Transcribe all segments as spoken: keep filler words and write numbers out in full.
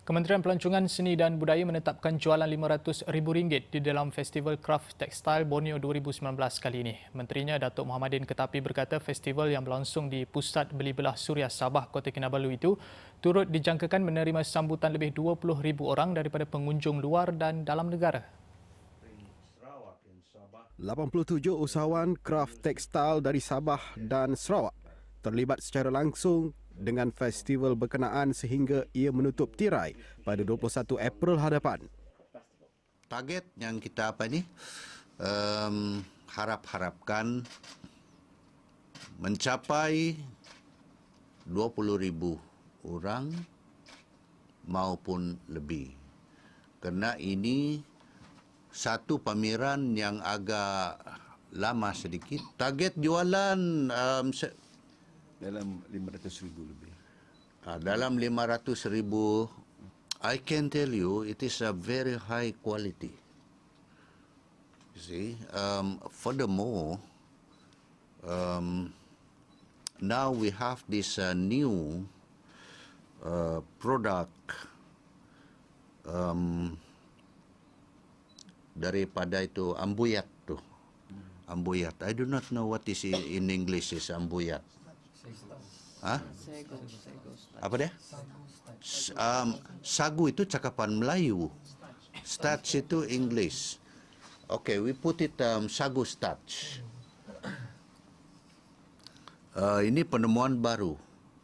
Kementerian Pelancongan Seni dan Budaya menetapkan jualan lima ratus ribu ringgit di dalam Festival Kraft Tekstil Borneo dua ribu sembilan belas kali ini. Menterinya Datuk Mohammadin Ketapi berkata festival yang berlangsung di Pusat Beli Belah Suria Sabah, Kota Kinabalu itu turut dijangkakan menerima sambutan lebih dua puluh ribu orang daripada pengunjung luar dan dalam negara. lapan puluh tujuh usahawan kraft tekstil dari Sabah dan Sarawak terlibat secara langsung dengan festival berkenaan sehingga ia menutup tirai pada dua puluh satu April hadapan. Target yang kita apa ni um, harap-harapkan mencapai dua puluh ribu orang maupun lebih. Kerana ini satu pameran yang agak lama sedikit. Target jualan um, se- dalam lima ratus ribu lebih. Uh, dalam lima ratus ribu, I can tell you it is a very high quality. You see, um, furthermore, um, now we have this uh, new uh, product um, daripada itu ambuyat tu. Ambuyat. I do not know what is in English is ambuyat. Hah? Apa dia? Um, sagu itu cakapan Melayu. Starch itu English. Okay, we put it um, sagu starch. Uh, ini penemuan baru.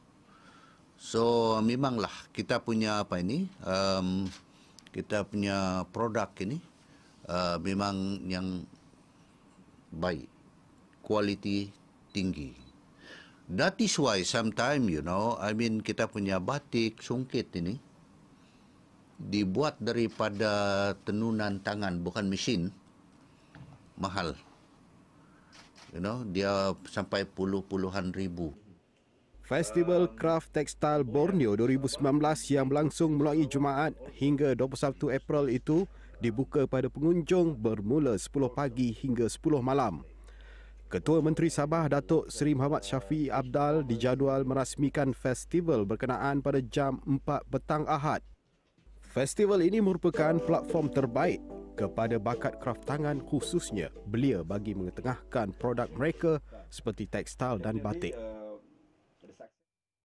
So memanglah kita punya apa ini? Um, kita punya produk ini uh, memang yang baik, kualiti tinggi. That is why sometimes, you know, I mean kita punya batik, sungkit ini dibuat daripada tenunan tangan, bukan mesin, mahal. You know, dia sampai puluh-puluhan ribu. Festival Kraft Tekstil Borneo dua ribu sembilan belas yang berlangsung mulai Jumaat hingga dua puluh satu April itu dibuka pada pengunjung bermula sepuluh pagi hingga sepuluh malam. Ketua Menteri Sabah Datuk Seri Muhammad Syafiee Abdal dijadual merasmikan festival berkenaan pada jam empat petang Ahad. Festival ini merupakan platform terbaik kepada bakat kraft tangan khususnya belia bagi mengetengahkan produk mereka seperti tekstil dan batik.